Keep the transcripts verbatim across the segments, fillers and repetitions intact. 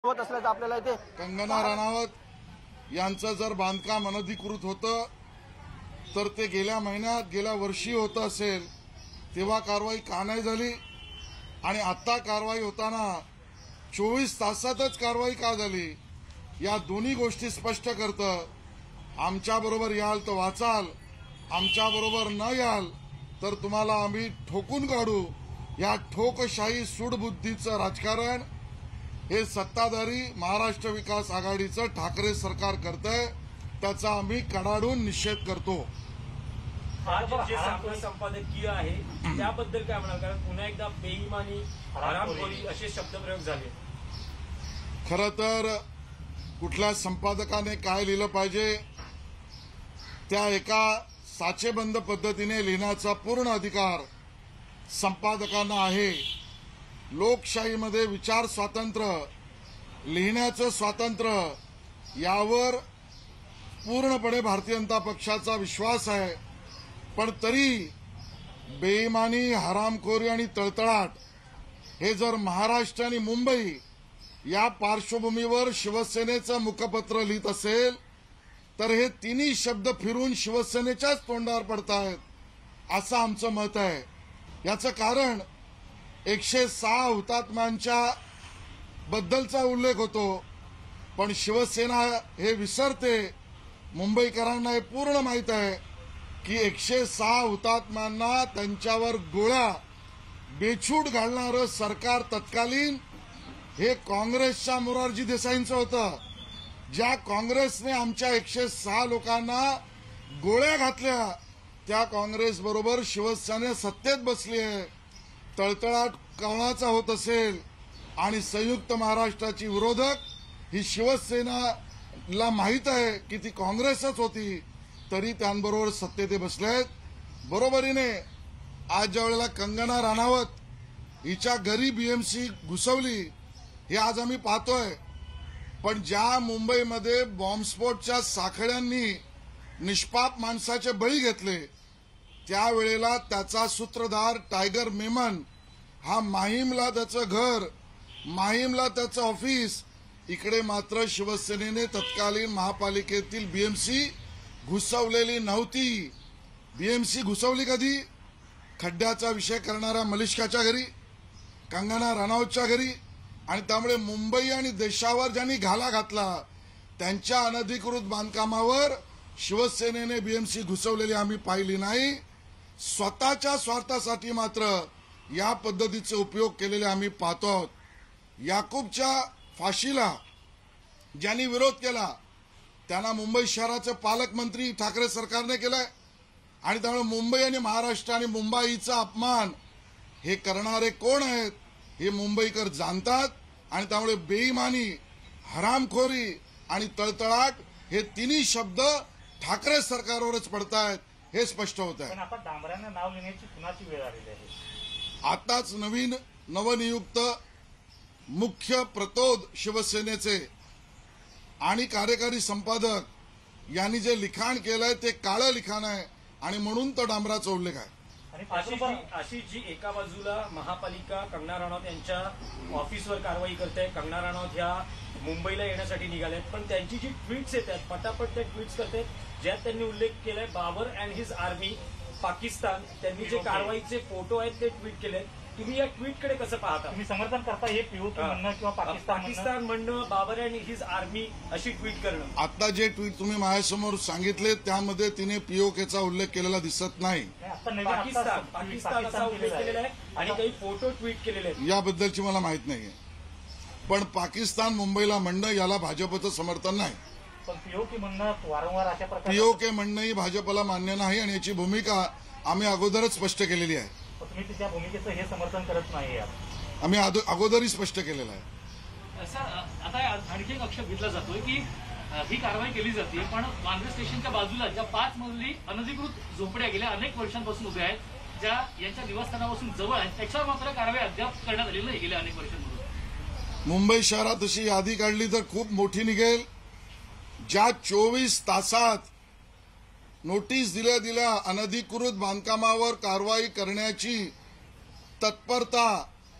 होत असल्याचं आपल्याला इथे कंगना राणावत यांचं जर बांधकाम अनधिकृत होतं तर ते गेल्या महिन्यात गेल्या वर्षी होतं असेल तेव्हा कारवाई का नाही झाली आणि आता कारवाई होताना चोवीस तासातच कारवाई का झाली या दोन्ही गोष्टी स्पष्ट करतं। आमच्याबरोबर याल तर वाचाल, आमच्याबरोबर न याल तर तुम्हाला आम्ही ठोकून काढू। या ठोकशाही सूडबुद्धीचं राजकारण हे सत्ताधारी महाराष्ट्र विकास आघाडीचं ठाकरे सरकार करतंय, त्याचा आम्ही कडाडून निषेध करतो। आज जे सामना संपादकीय आहे त्याबद्दल काय म्हणाल? कारण पुन्हा एकदा बेईमानी, हरामखोरी असे शब्दप्रयोग झाले। खरं तर कुठल्या संपादकाने काय लिहिलं पाहिजे त्या एका साचेबंद पद्धतीने लिहिण्याचा पूर्ण अधिकार संपादकांना आहे। लोकशाहीमध्ये विचार स्वातंत्र्य, लिहिण्याचं स्वातंत्र्य यावर पूर्णपणे भारतीय जनता पक्षाचा विश्वास आहे, पण तरी बेईमानी, हरामखोरी आणि तळतळाट हे जर महाराष्ट्र आणि मुंबई या पार्श्वभूमीवर शिवसेनेचं मुखपत्र लिहित असेल तर हे तिन्ही शब्द फिरून शिवसेनेच्याच तोंडावर पडतायत असं आमचं मत आहे। याचं कारण एकशे सहा हुतात्म्यांच्या बद्दलचा उल्लेख होतो, पण शिवसेना हे विसरते। मुंबईकरांना हे पूर्ण माहित आहे की एकशे सहा हुतात्म्यांना त्यांच्यावर गोळ्या बेछूट घालणारं सरकार तत्कालीन हे काँग्रेसच्या मोरारजी देसाईंचं होतं। ज्या काँग्रेसने आमच्या एकशे सहा लोकांना गोळ्या घातल्या त्या काँग्रेस बरोबर शिवसेना सत्तेत बसली आहे। तळतळाट कोणाचा होत असेल आणि संयुक्त महाराष्ट्राची विरोधक ही शिवसेनाला माहित आहे की ती काँग्रेसच होती, तरी त्यांबरोबर सत्तेत बसलेत। बरोबरीने आज ज्या वेळेला कंगना राणावत हिच्या घरी बीएमसी घुसवली हे आज आम्ही पाहतोय, पण ज्या मुंबईमध्ये बॉम्बस्फोटच्या साखळ्यांनी निष्पाप माणसाचे बळी घेतले त्यावेळेला त्याचा सूत्रधार टायगर मेमन हा माहीमला त्याचं घर, माहीमला त्याचं ऑफिस, इकडे मात्र शिवसेनेने तत्कालीन महापालिकेतील बीएमसी घुसवलेली नव्हती। बीएमसी घुसवली कधी? खड्ड्याचा विषय करणाऱ्या मलिष्काच्या घरी, कंगना राणावतच्या घरी, आणि त्यामुळे मुंबई आणि देशावर ज्यांनी घाला घातला त्यांच्या अनधिकृत बांधकामावर शिवसेनेने बीएमसी घुसवलेली आम्ही पाहिली नाही। स्वतःच्या स्वार्थासाठी मात्र या पद्धतीचे उपयोग केलेले आम्ही पाहतो आहोत। याकूबच्या फाशीला ज्यांनी विरोध केला त्यांना मुंबई शहराचे पालकमंत्री ठाकरे सरकारने केलाय, आणि त्यामुळे मुंबई आणि महाराष्ट्र आणि मुंबईचा अपमान हे करणारे कोण आहेत हे मुंबईकर जाणतात, आणि त्यामुळे बेईमानी, हरामखोरी आणि तळतळाट हे तिन्ही शब्द ठाकरे सरकारवरच पडतायत हे स्पष्ट होत आहे। आता डांबऱ्यांना नाव लिहिण्याची कुणाची वेळ आलेली आहे? आताच नवीन नवनियुक्त मुख्य प्रतोद शिवसेनेचे आणि कार्यकारी संपादक यांनी जे लिखाण केलंय ते काळं लिखाण आहे, आणि म्हणून तो डांबराचा उल्लेख आहे। अशी जी अशी जी एका बाजूला महापालिका कंगना राणावत यांच्या ऑफिसवर कारवाई करते, कंगना राणावत ह्या मुंबईला येण्यासाठी निघाल्यात, पण त्यांची जी ट्विट्स येतात पटापट त्या ट्विट्स करतात ज्यात त्यांनी उल्लेख केलाय Babar and his army Pakistan, त्यांनी जे कारवाईचे फोटो आहेत ते ट्विट केले। तुम्ही या ट्विटकडे कसं पाहता? तुम्ही समर्थन करता हे पीओके म्हणणं किंवा पाकिस्तान पाकिस्तान म्हणणं, बाबर अँड हिज आर्मी अशी ट्विट करणं? आता जे ट्विट तुम्ही माझ्यासमोर सांगितले त्यामध्ये तिने पीओकेचा उल्लेख केलेला दिसत नाही। पाकिस्तान पाकिस्तान असा उल्लेख केलेला आहे आणि काही फोटो ट्विट केलेले आहेत। याबद्दलची मला माहित नाहीये, पण पाकिस्तान मुंबईला म्हणणं याला भाजपचं समर्थन नाही। पण पीओके म्हणणं वारंवार अशा प्रकारे पीओके म्हणणंही भाजपला मान्य नाही, आणि याची भूमिका आम्ही अगोदरच स्पष्ट केलेली आहे। तुम्ही त्या भूमिकेचं हे समर्थन करत नाही? आम्ही अगोदरही स्पष्ट केलेलं आहे। सर, आता आणखी एक आक्षेप घेतला जातोय की ही कारवाई केली जाते, पण काँग्रेस स्टेशनच्या बाजूला ज्या पाच मजली अनधिकृत झोपड्या गेल्या अनेक वर्षांपासून उभ्या आहेत, ज्या यांच्या निवासस्थानापासून जवळ आहेत, त्याच्यावर मात्र कारवाई अद्याप करण्यात आलेली नाही गेल्या अनेक वर्षांपासून। मुंबई शहरात अशी यादी काढली तर खूप मोठी निघेल। ज्या चोवीस तासात नोटीस दिल्या दिल्या अनधिकृत बांधकामावर कारवाई करण्याची तत्परता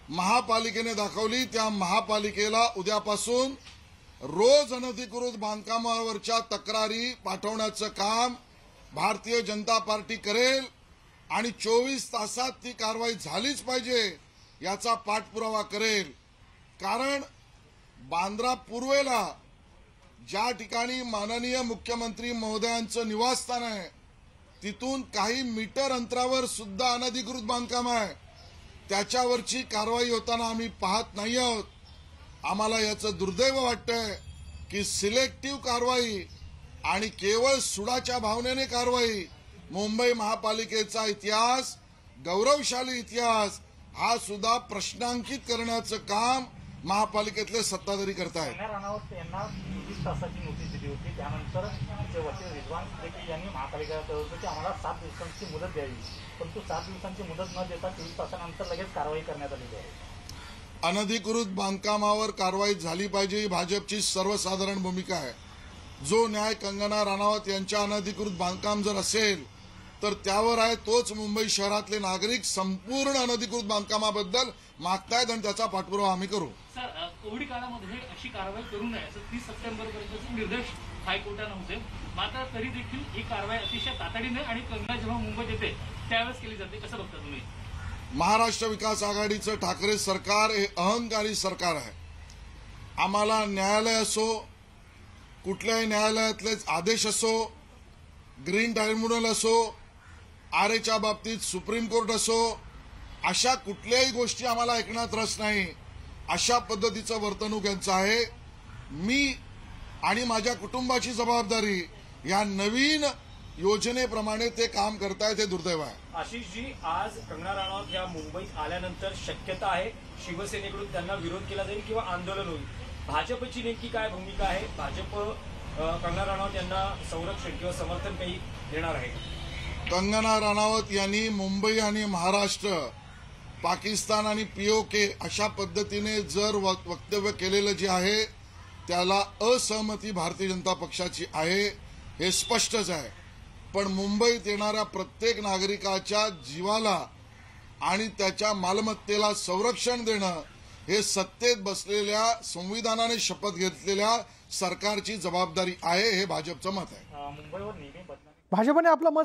महापालिकेने दाखवली, त्या महापालिकेला उद्यापासून रोज अनधिकृत बांधकामावरच्या तक्रारी पाठवण्याचं काम भारतीय जनता पार्टी करेल आणि चोवीस तासात ती कारवाई झालीच पाहिजे याचा पाठपुरावा करेल. कारण बांद्रा पूर्वेला ज्या ठिकाणी माननीय मुख्यमंत्री महोदयांचं निवासस्थान आहे तिथून काही मीटर अंतरावर सुद्धा अनधिकृत बांधकाम आहे. त्याच्यावरची कारवाई होताना आम्ही पाहत नाही आहोत. आम्हाला याचं दुर्दैव वाटतंय की सिलेक्टिव्ह कारवाई आणि केवळ सुडाच्या भावनेने कारवाई, मुंबई महापालिकेचा इतिहास, गौरवशाली इतिहास हा सुद्धा प्रश्नांकित करण्याचं काम महापालिकेतले सत्ताधारी करतायत. कंगना राणावत यांना चोवीस तासाची नोटीस दिली होती. त्यानंतर तिचे वकील रिजवान देखील यांनी महापालिकेला कळवलं होतं की आम्हाला सात दिवसांची मुदत द्यावी, परंतु सात दिवसांची मुदत न देता चोवीस तासानंतर लगेच कारवाई करण्यात आलेली आहे. अनधिकृत बांधकामावर कारवाई झाली पाहिजे ही भाजपची सर्वसाधारण भूमिका आहे. जो न्याय कंगना राणावत यांच्या अनधिकृत बांधकाम जर असेल तर त्यावर आहे, तोच मुंबई शहरातले नागरिक संपूर्ण अनधिकृत बांधकामाबद्दल मागतायत आणि त्याचा पाठपुरावा आम्ही करू. सर, अ, कोविड काळामध्ये अशी कारवाई करू नये असं तीस सप्टेंबर पर्यंतचे निर्देश हायकोर्टानं होते. मात्र तरी देखील ही कारवाई अतिशय तातडीने आणि कंगना जेव्हा मुंबईत येते त्यावेळेस केली जाते. कसं बघता तुम्ही? महाराष्ट्र विकास आघाडीचं ठाकरे सरकार हे अहंकारी सरकार आहे. आम्हाला न्यायालय असो, कुठल्याही न्यायालयातले आदेश असो, ग्रीन ट्रायब्युनल असो, आरेच्या बाबतीत सुप्रीम कोर्ट असो, अशा कुठल्याही गोष्टी आम्हाला ऐकण्यात रस नाही. अशा पद्धतीचं वर्तणूक यांचं आहे. मी आणि माझ्या कुटुंबाची जबाबदारी या नवीन योजनेप्रमाणे ते काम करतायत हे दुर्दैव आहे. आशिषजी, आज कंगना राणावत या मुंबईत आल्यानंतर शक्यता आहे शिवसेनेकडून त्यांना विरोध केला जाईल किंवा आंदोलन होईल. भाजपची नेमकी काय भूमिका आहे? भाजप अ, कंगना राणावत यांना संरक्षण किंवा समर्थन काही देणार आहे? कंगना राणावत यांनी मुंबई आणि महाराष्ट्र, पाकिस्तान आणि पीओके अशा पद्धतीने जर वक- वक्तव्य केलेलं जे आहे त्याला असहमती भारतीय जनता पक्षाची आहे, हे स्पष्टच आहे. पण मुंबईत येणाऱ्या प्रत्येक नागरिकाच्या जीवाला आणि त्याच्या मालमत्तेला संरक्षण देणं हे सत्तेत बसलेल्या, संविधानाने शपथ घेतलेल्या सरकारची जबाबदारी आहे, हे भाजपचं मत आहे. अं, मुंबईवर नेहमी बदनामी भाजपने आपलं मत